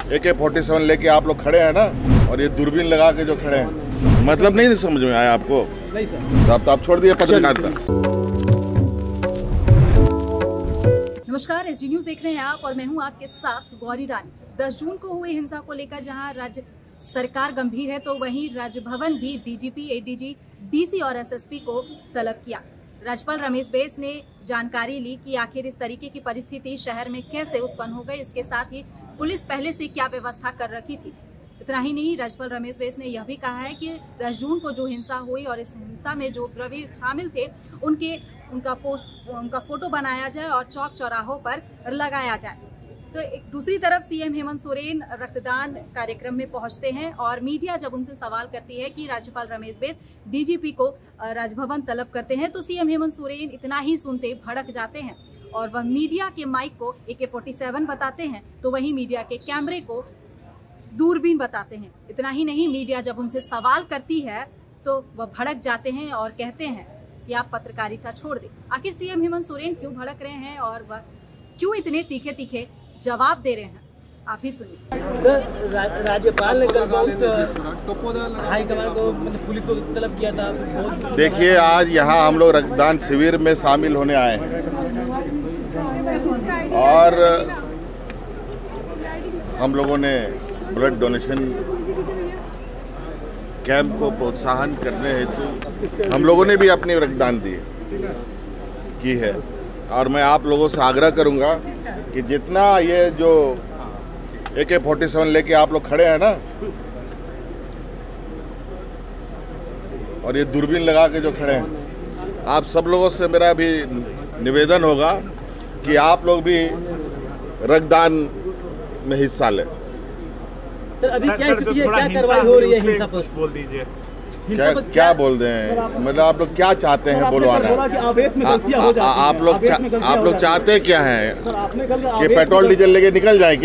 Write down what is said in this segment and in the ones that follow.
AK-47 लेके आप लोग खड़े हैं ना, और ये दूरबीन लगा के जो खड़े हैं, मतलब नहीं समझ में आया आपको? नहीं सर। तो आप छोड़ दिए पत्रकारिता। नमस्कार, SG न्यूज देख रहे हैं आप और मैं हूं आपके साथ गौरी रानी। 10 जून को हुई हिंसा को लेकर जहां राज्य सरकार गंभीर है, तो वहीं राजभवन भी DGP, ADG, DC और SSP को तलब किया। राज्यपाल रमेश बैस ने जानकारी ली कि आखिर इस तरीके की परिस्थिति शहर में कैसे उत्पन्न हो गई। इसके साथ ही पुलिस पहले से क्या व्यवस्था कर रखी थी। इतना ही नहीं, राज्यपाल रमेश बैस ने यह भी कहा है कि 10 जून को जो हिंसा हुई और इस हिंसा में जो द्रव्य शामिल थे उनका फोटो बनाया जाए और चौक चौराहों पर लगाया जाए। तो एक दूसरी तरफ CM हेमंत सोरेन रक्तदान कार्यक्रम में पहुंचते हैं और मीडिया जब उनसे सवाल करती है कि राज्यपाल रमेश बैस DGP को राजभवन तलब करते हैं, तो CM हेमंत सोरेन इतना ही सुनते भड़क जाते हैं और वह मीडिया के माइक को AK-47 बताते हैं, तो वही मीडिया के कैमरे को दूरबीन बताते हैं। इतना ही नहीं, मीडिया जब उनसे सवाल करती है तो वह भड़क जाते हैं और कहते हैं कि आप पत्रकारिता छोड़ दें। आखिर CM हेमंत सोरेन क्यों भड़क रहे हैं और वह क्यों इतने तीखे तीखे जवाब दे रहे हैं, आप ही सुनिए। राज्यपाल ने कल बहुत हाईकमान को, मतलब पुलिस को तलब किया था। देखिए, आज यहाँ हम लोग रक्तदान शिविर में शामिल होने आए हैं और हम लोगों ने ब्लड डोनेशन कैंप को प्रोत्साहन करने हेतु हम लोगों ने भी अपनी रक्तदान की है। और मैं आप लोगों से आग्रह करूंगा कि जितना ये जो AK-47 लेके आप लोग खड़े हैं ना, और ये दूरबीन लगा के जो खड़े हैं, आप सब लोगों से मेरा भी निवेदन होगा कि आप लोग भी रक्तदान में हिस्सा लें। सर, अभी क्या स्थिति है, क्या कार्रवाई हो रही है हिंसा पर? बोल दीजिए। क्या बोल रहे हैं, मतलब आप लोग क्या चाहते हैं बुलवाना? आप लोग चाहते क्या हैं कि पेट्रोल डीजल लेके निकल जाए?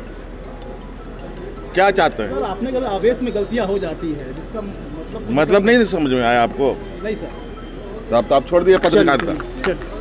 क्या चाहते हैं? आपने कहा आवेश में गलतियां हो जाती है, जिसका मतलब नहीं समझ में आया आपको? नहीं सर। तो आप छोड़ दिए पत्रकारिता।